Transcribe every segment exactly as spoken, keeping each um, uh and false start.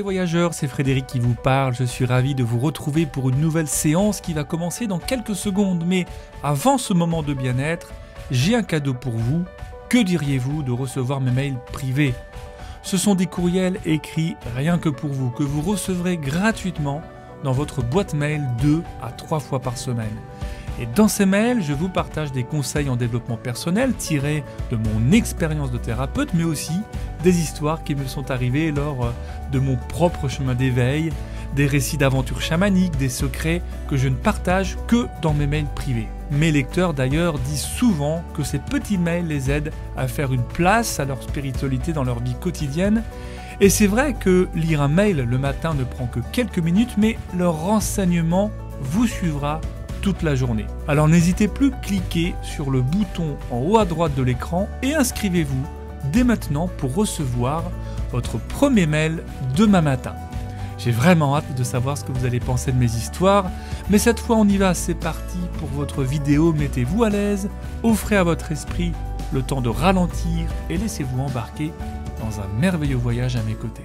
voyageurs, c'est Frédéric qui vous parle, je suis ravi de vous retrouver pour une nouvelle séance qui va commencer dans quelques secondes. Mais avant ce moment de bien-être, j'ai un cadeau pour vous. Que diriez-vous de recevoir mes mails privés ? Ce sont des courriels écrits rien que pour vous, que vous recevrez gratuitement dans votre boîte mail deux à trois fois par semaine. Et dans ces mails, je vous partage des conseils en développement personnel tirés de mon expérience de thérapeute, mais aussi des histoires qui me sont arrivées lors de mon propre chemin d'éveil, des récits d'aventures chamaniques, des secrets que je ne partage que dans mes mails privés. Mes lecteurs d'ailleurs disent souvent que ces petits mails les aident à faire une place à leur spiritualité dans leur vie quotidienne. Et c'est vrai que lire un mail le matin ne prend que quelques minutes, mais leur renseignement vous suivra toute la journée. Alors n'hésitez plus, cliquez sur le bouton en haut à droite de l'écran et inscrivez-vous dès maintenant pour recevoir votre premier mail demain matin. J'ai vraiment hâte de savoir ce que vous allez penser de mes histoires, mais cette fois on y va, c'est parti pour votre vidéo, mettez-vous à l'aise, offrez à votre esprit le temps de ralentir et laissez-vous embarquer dans un merveilleux voyage à mes côtés.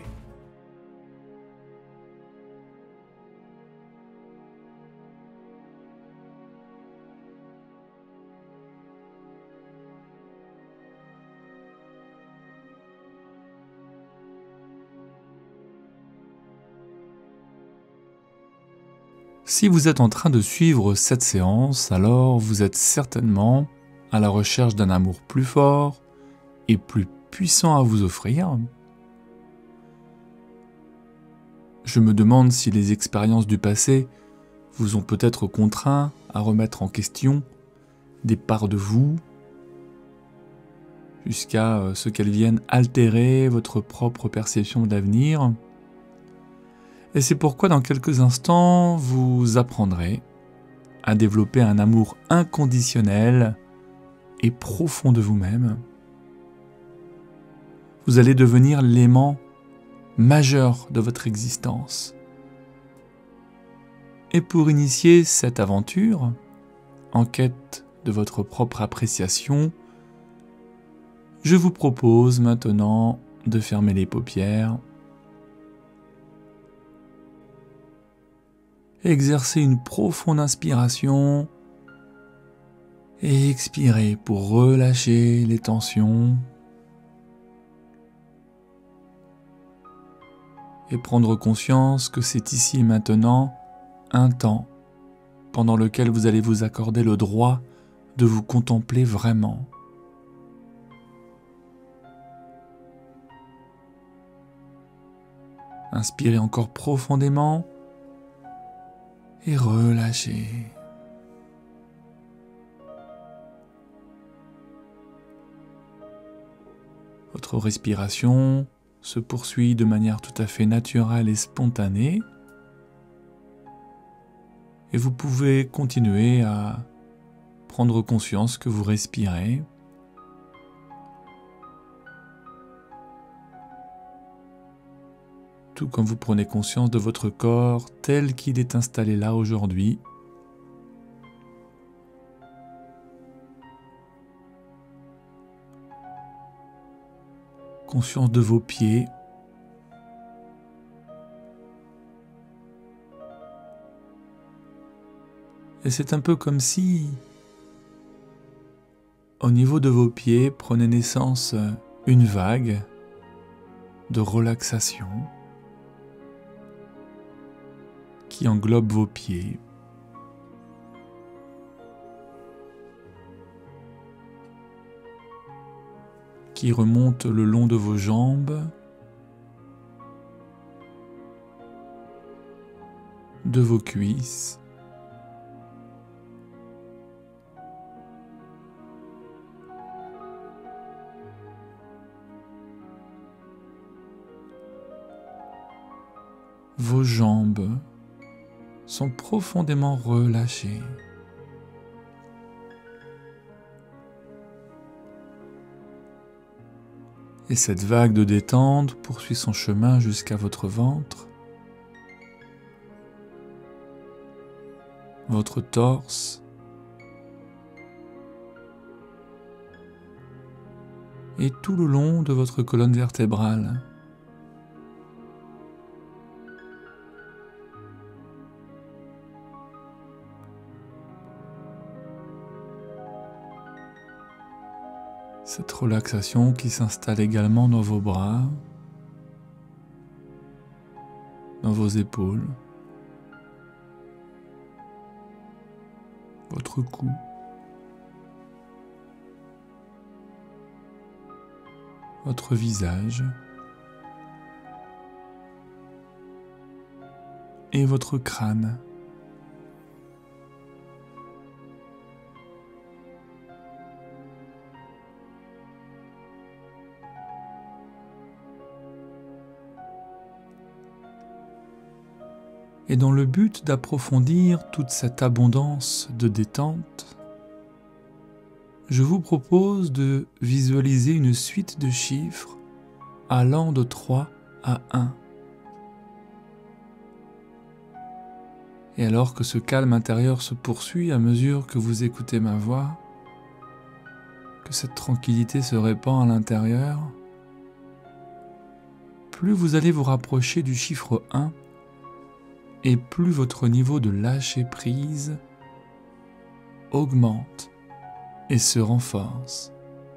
Si vous êtes en train de suivre cette séance, alors vous êtes certainement à la recherche d'un amour plus fort et plus puissant à vous offrir. Je me demande si les expériences du passé vous ont peut-être contraint à remettre en question des parts de vous, jusqu'à ce qu'elles viennent altérer votre propre perception de l'avenir. Et c'est pourquoi dans quelques instants, vous apprendrez à développer un amour inconditionnel et profond de vous-même. Vous allez devenir l'aimant majeur de votre existence. Et pour initier cette aventure, en quête de votre propre appréciation, je vous propose maintenant de fermer les paupières, exercer une profonde inspiration et expirer pour relâcher les tensions et prendre conscience que c'est ici et maintenant un temps pendant lequel vous allez vous accorder le droit de vous contempler vraiment. Inspirez encore profondément et relâchez. Votre respiration se poursuit de manière tout à fait naturelle et spontanée. Et vous pouvez continuer à prendre conscience que vous respirez. Tout comme vous prenez conscience de votre corps tel qu'il est installé là aujourd'hui. Conscience de vos pieds. Et c'est un peu comme si, au niveau de vos pieds, prenait naissance une vague de relaxation qui englobe vos pieds. Qui remonte le long de vos jambes, de vos cuisses, vos jambes sont profondément relâchées. Et cette vague de détente poursuit son chemin jusqu'à votre ventre, votre torse et tout le long de votre colonne vertébrale. Cette relaxation qui s'installe également dans vos bras, dans vos épaules, votre cou, votre visage et votre crâne. Et dans le but d'approfondir toute cette abondance de détente, je vous propose de visualiser une suite de chiffres allant de trois à un. Et alors que ce calme intérieur se poursuit à mesure que vous écoutez ma voix, que cette tranquillité se répand à l'intérieur, plus vous allez vous rapprocher du chiffre un, et plus votre niveau de lâcher prise augmente et se renforce.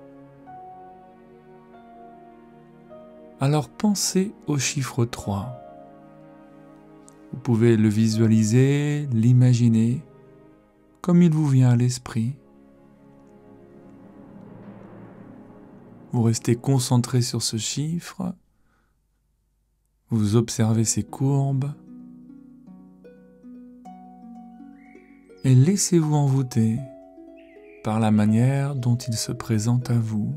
Alors pensez au chiffre trois. Vous pouvez le visualiser, l'imaginer, comme il vous vient à l'esprit. Vous restez concentré sur ce chiffre, vous observez ses courbes, et laissez-vous envoûter par la manière dont il se présente à vous.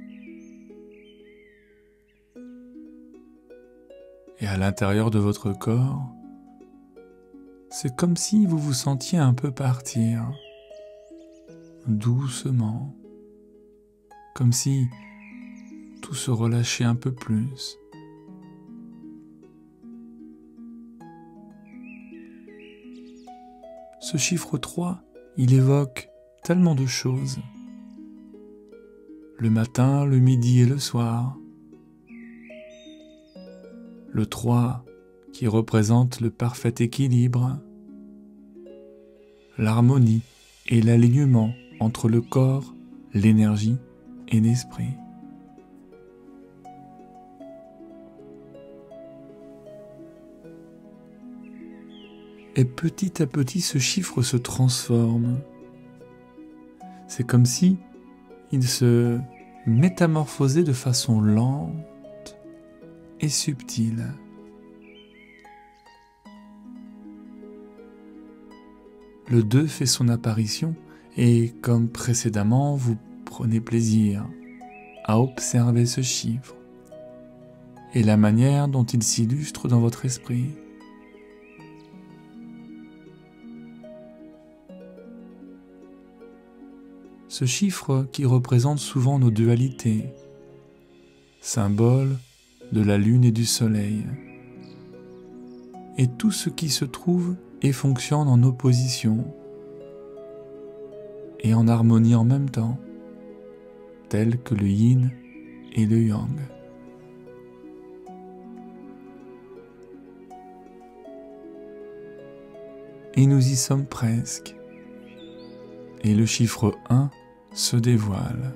Et à l'intérieur de votre corps, c'est comme si vous vous sentiez un peu partir, doucement, comme si tout se relâchait un peu plus. Ce chiffre trois, il évoque tellement de choses. Le matin, le midi et le soir. Le trois qui représente le parfait équilibre, l'harmonie et l'alignement entre le corps, l'énergie et l'esprit. Et petit à petit, ce chiffre se transforme. C'est comme si il se métamorphosait de façon lente et subtile. Le deux fait son apparition et, comme précédemment, vous prenez plaisir à observer ce chiffre et la manière dont il s'illustre dans votre esprit. Ce chiffre qui représente souvent nos dualités, symbole de la lune et du soleil, et tout ce qui se trouve et fonctionne en opposition et en harmonie en même temps, tel que le yin et le yang. Et nous y sommes presque, et le chiffre un se dévoile.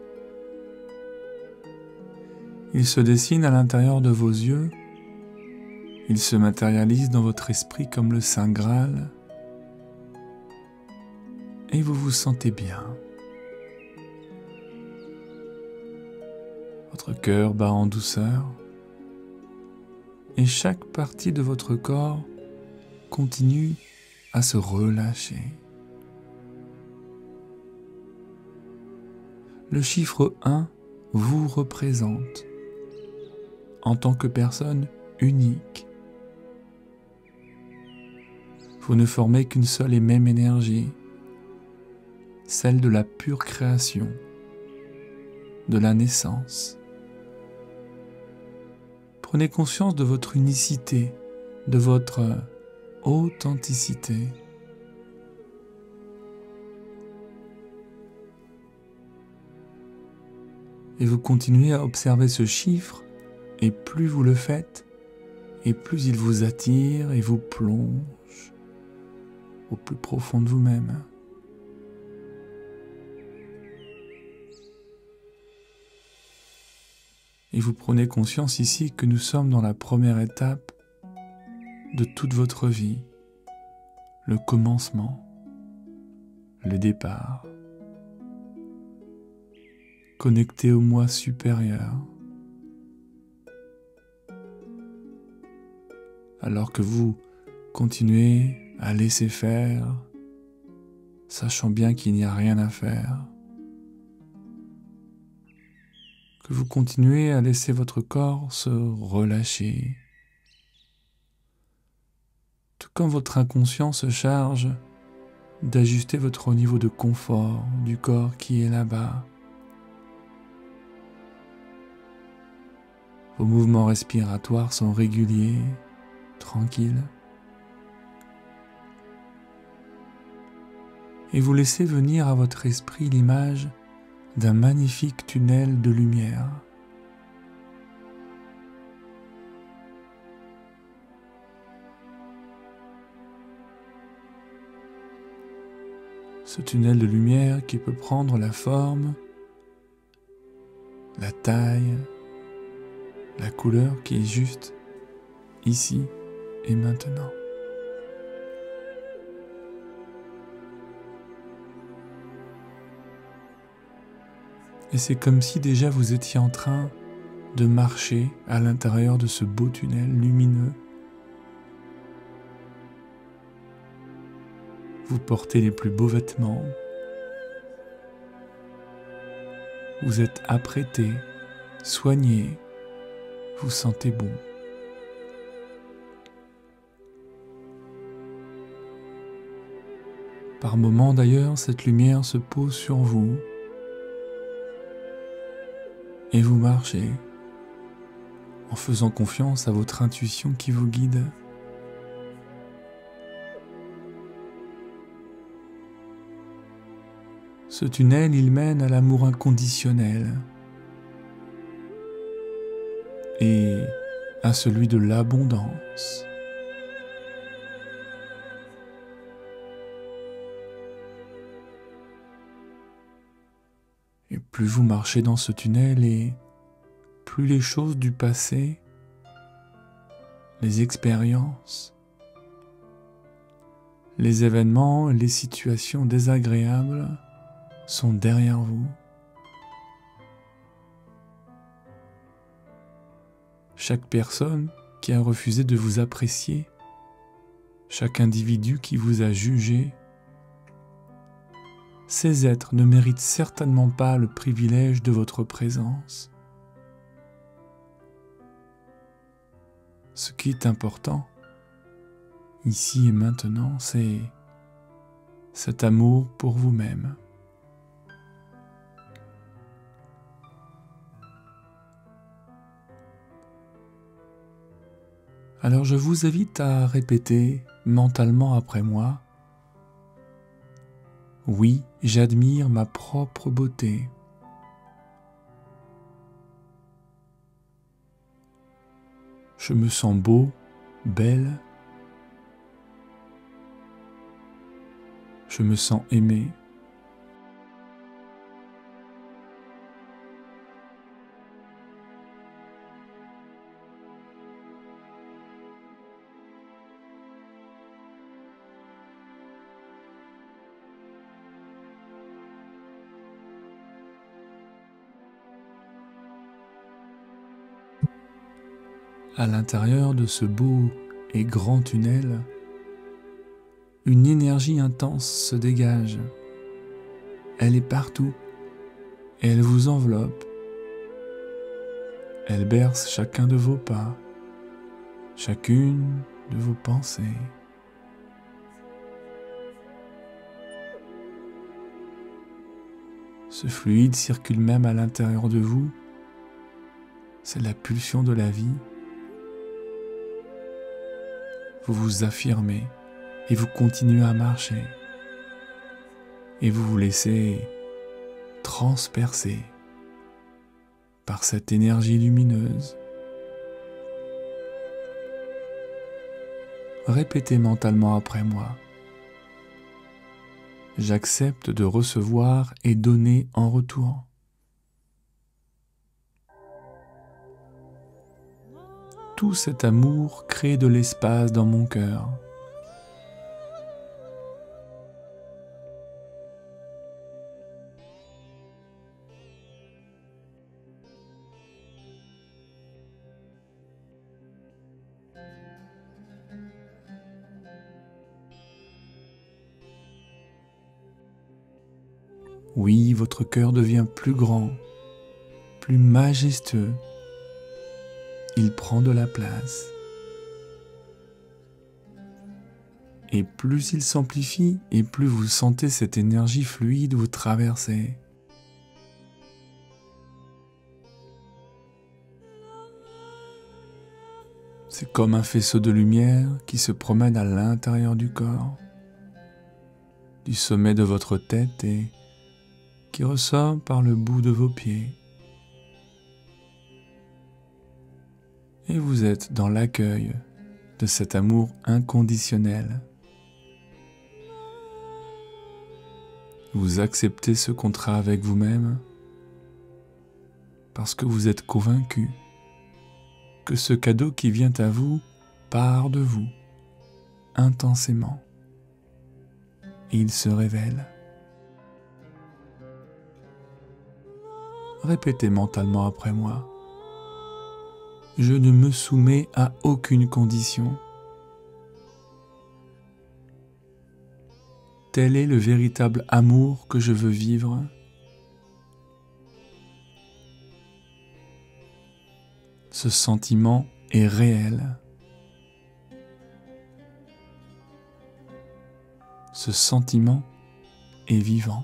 Il se dessine à l'intérieur de vos yeux, il se matérialise dans votre esprit comme le Saint Graal, et vous vous sentez bien. Votre cœur bat en douceur, et chaque partie de votre corps continue à se relâcher. Le chiffre un vous représente en tant que personne unique. Vous ne formez qu'une seule et même énergie, celle de la pure création, de la naissance. Prenez conscience de votre unicité, de votre authenticité. Et vous continuez à observer ce chiffre, et plus vous le faites, et plus il vous attire et vous plonge au plus profond de vous-même. Et vous prenez conscience ici que nous sommes dans la première étape de toute votre vie, le commencement, le départ, connecté au moi supérieur, alors que vous continuez à laisser faire, sachant bien qu'il n'y a rien à faire, que vous continuez à laisser votre corps se relâcher, tout comme votre inconscient se charge d'ajuster votre niveau de confort du corps qui est là-bas. Vos mouvements respiratoires sont réguliers, tranquilles. Et vous laissez venir à votre esprit l'image d'un magnifique tunnel de lumière. Ce tunnel de lumière qui peut prendre la forme, la taille, la couleur qui est juste ici et maintenant. Et c'est comme si déjà vous étiez en train de marcher à l'intérieur de ce beau tunnel lumineux. Vous portez les plus beaux vêtements. Vous êtes apprêté, soigné, vous sentez bon. Par moments d'ailleurs, cette lumière se pose sur vous et vous marchez en faisant confiance à votre intuition qui vous guide. Ce tunnel, il mène à l'amour inconditionnel et à celui de l'abondance. Et plus vous marchez dans ce tunnel et plus les choses du passé, les expériences, les événements, les situations désagréables sont derrière vous. Chaque personne qui a refusé de vous apprécier, chaque individu qui vous a jugé, ces êtres ne méritent certainement pas le privilège de votre présence. Ce qui est important, ici et maintenant, c'est cet amour pour vous-même. Alors je vous invite à répéter mentalement après moi: oui, j'admire ma propre beauté. Je me sens beau, belle. Je me sens aimé. À l'intérieur de ce beau et grand tunnel, une énergie intense se dégage. Elle est partout et elle vous enveloppe. Elle berce chacun de vos pas, chacune de vos pensées. Ce fluide circule même à l'intérieur de vous. C'est la pulsion de la vie. Vous vous affirmez et vous continuez à marcher. Et vous vous laissez transpercer par cette énergie lumineuse. Répétez mentalement après moi: j'accepte de recevoir et donner en retour. tout cet amour crée de l'espace dans mon cœur. Oui, votre cœur devient plus grand, plus majestueux. Il prend de la place. Et plus il s'amplifie, et plus vous sentez cette énergie fluide vous traverser. C'est comme un faisceau de lumière qui se promène à l'intérieur du corps, du sommet de votre tête et qui ressort par le bout de vos pieds. Et vous êtes dans l'accueil de cet amour inconditionnel. Vous acceptez ce contrat avec vous-même parce que vous êtes convaincu que ce cadeau qui vient à vous part de vous intensément et il se révèle. Répétez mentalement après moi. Je ne me soumets à aucune condition. Tel est le véritable amour que je veux vivre. Ce sentiment est réel. Ce sentiment est vivant.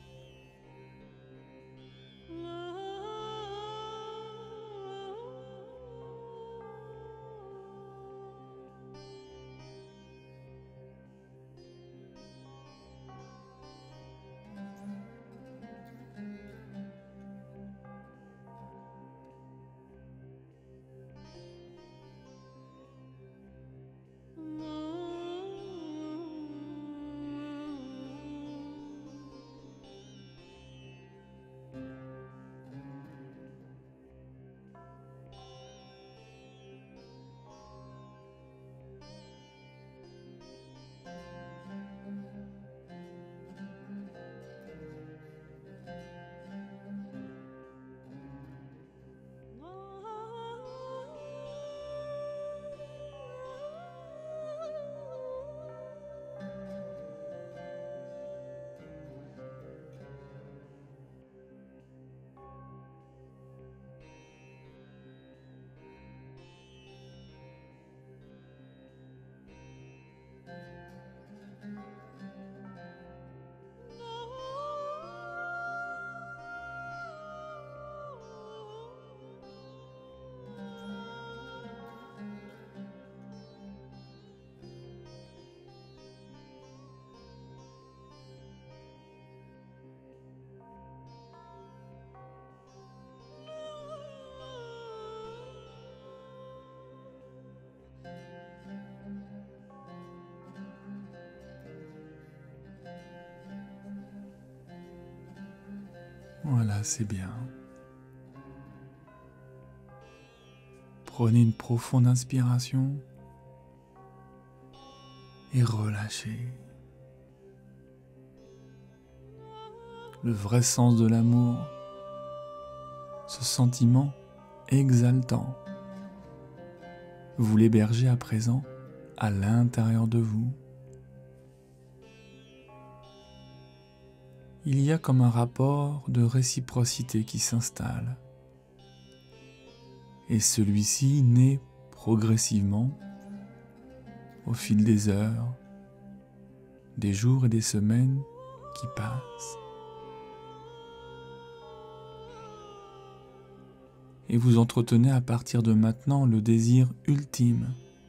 Voilà, c'est bien. Prenez une profonde inspiration et relâchez. Le vrai sens de l'amour, ce sentiment exaltant, vous l'hébergez à présent à l'intérieur de vous. Il y a comme un rapport de réciprocité qui s'installe. Et celui-ci naît progressivement au fil des heures, des jours et des semaines qui passent. Et vous entretenez à partir de maintenant le désir ultime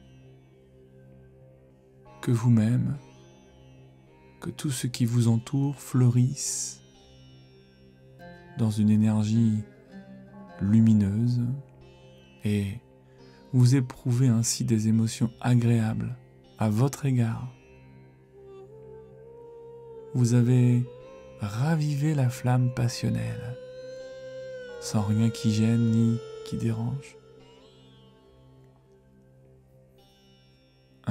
que vous-même, que tout ce qui vous entoure fleurisse dans une énergie lumineuse et vous éprouvez ainsi des émotions agréables à votre égard. Vous avez ravivé la flamme passionnelle sans rien qui gêne ni qui dérange.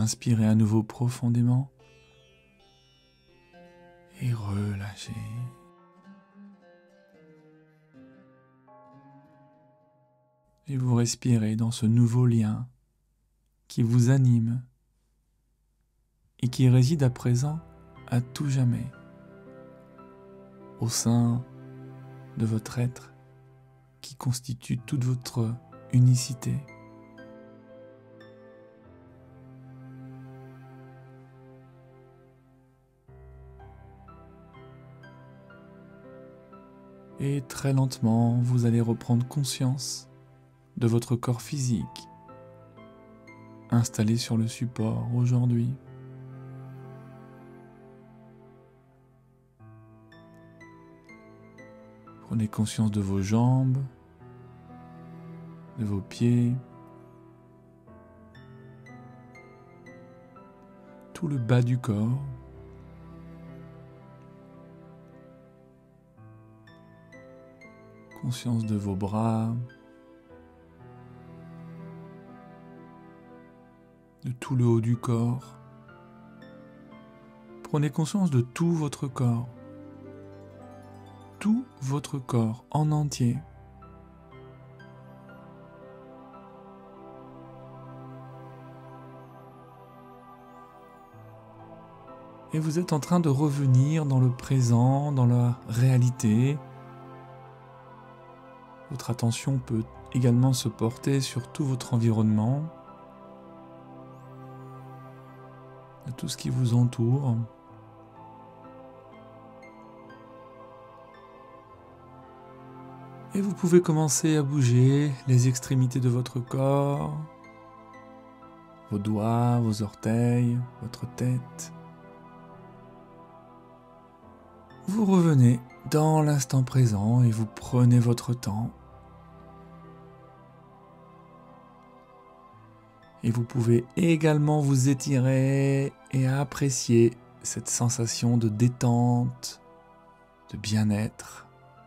Inspirez à nouveau profondément et relâchez. Et vous respirez dans ce nouveau lien qui vous anime et qui réside à présent à tout jamais au sein de votre être qui constitue toute votre unicité. Et très lentement, vous allez reprendre conscience de votre corps physique, installé sur le support aujourd'hui. Prenez conscience de vos jambes, de vos pieds, tout le bas du corps. Conscience de vos bras, de tout le haut du corps. Prenez conscience de tout votre corps, tout votre corps en entier. Et vous êtes en train de revenir dans le présent, dans la réalité. Votre attention peut également se porter sur tout votre environnement, de tout ce qui vous entoure. Et vous pouvez commencer à bouger les extrémités de votre corps, vos doigts, vos orteils, votre tête. Vous revenez dans l'instant présent et vous prenez votre temps. Et vous pouvez également vous étirer et apprécier cette sensation de détente, de bien-être.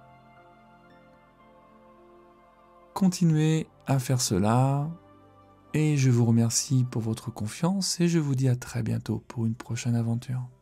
Continuez à faire cela et je vous remercie pour votre confiance et je vous dis à très bientôt pour une prochaine aventure.